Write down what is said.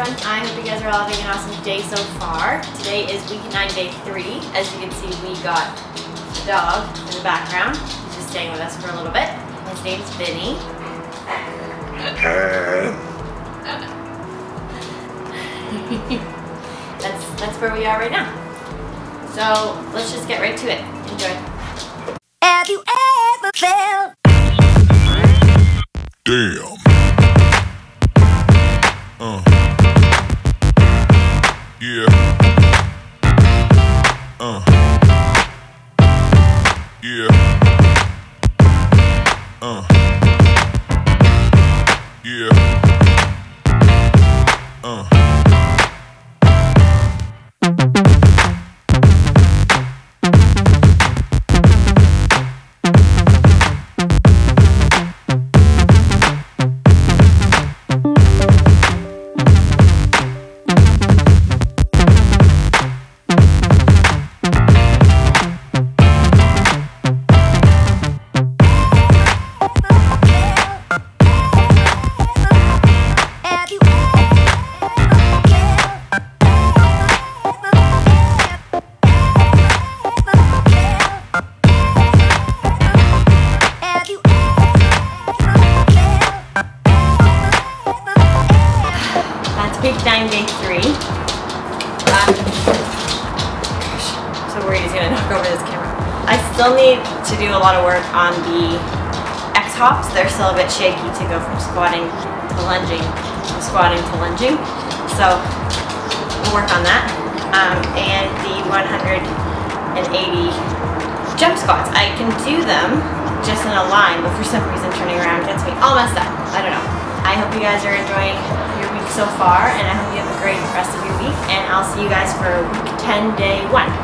everyone. I hope you guys are all having an awesome day so far. Today is week 9, day 3. As you can see, we got the dog in the background. He's just staying with us for a little bit. His name's Vinny. That's where we are right now. So let's just get right to it. Enjoy. Have you ever felt? Damn. Yeah. Yeah. Yeah. Week 9, day 3. So worried he's gonna knock over this camera. I still need to do a lot of work on the X hops. They're still a bit shaky to go from squatting to lunging, from squatting to lunging. So we'll work on that. And the 180 jump squats. I can do them just in a line, but for some reason turning around gets me all messed up. I don't know. I hope you guys are enjoying your week so far, and I hope you have a great rest of your week, and I'll see you guys for week 10, day 1.